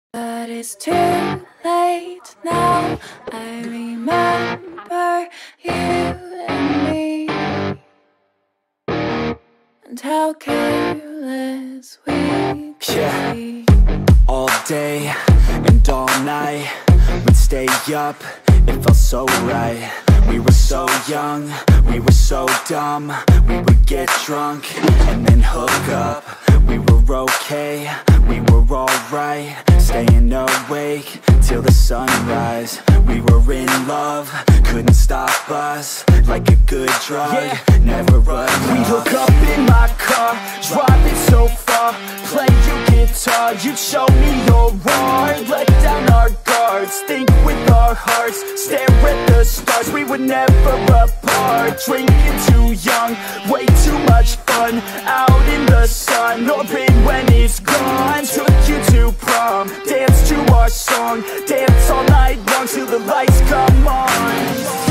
But it's too late now. I remember you and me, and how careless we could be. All day and all night, we'd stay up, it felt so right. We were so young, we were so dumb. We would get drunk and then hook up. We were okay, we were alright, staying awake till the sunrise. We were in love, couldn't stop us, like a good drug, never enough. We'd hook up in my car, driving so far, play your guitar, you'd show me your art. Let down our guards, think with our hearts, stare at the stars. We were never apart, drinking too young, way too much fun, out in the sun, or pain when it's gone. Took you to prom, dance to our song, dance all night long till the lights come on.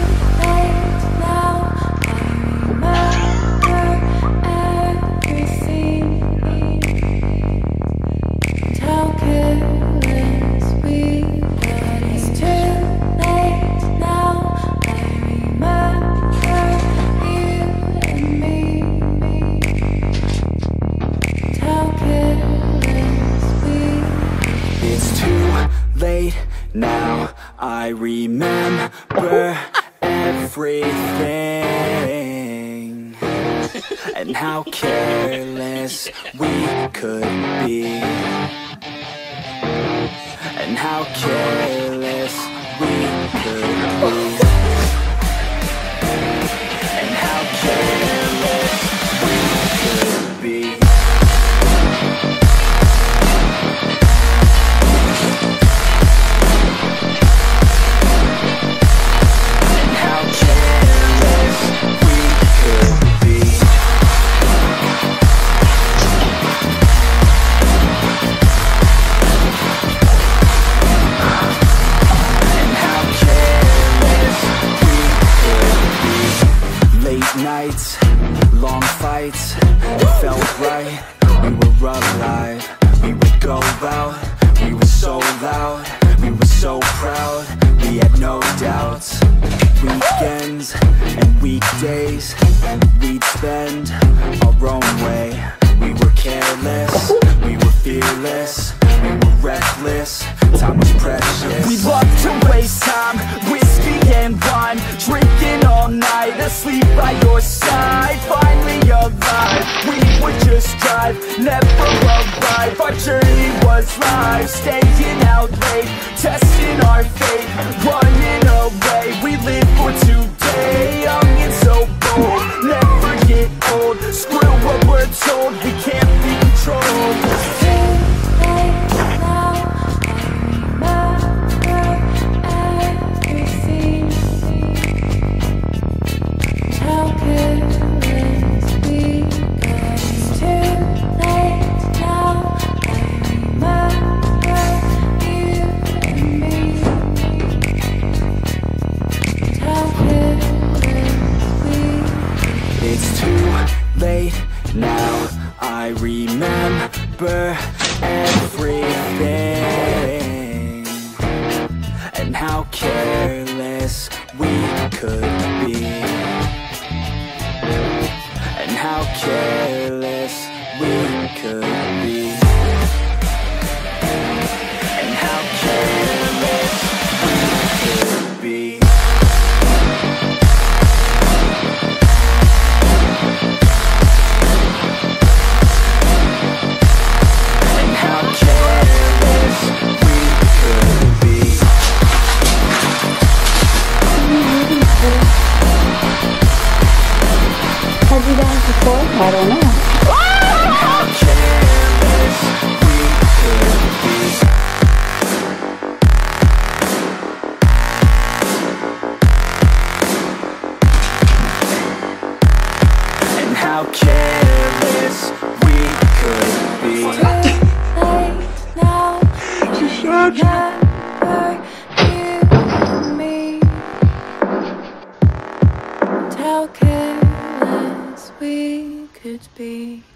Now I remember everything, and how careless we could be, and how careless we could be, and how careless we could be. Nights, long fights, it felt right, we were alive. We would go out, we were so loud, we were so proud, we had no doubts. Weekends and weekdays, we'd spend our own way. We were careless, we were fearless, we were reckless, time was precious. We loved to waste time, whiskey and wine, drinking all night, asleep by your side. Finally alive, we would just drive, never arrive. Our journey was live, staying out late, testing our fate, running away. We live for today, young and so bold, never get old. Screw what we're told, we can't be controlled. Now I remember everything, and how careless we could be, and how careless we could be, and how careless we could be. Have you done it before? I don't know. How careless we could be, and how careless we could be. It's too late now. You and me, and how careless we could be.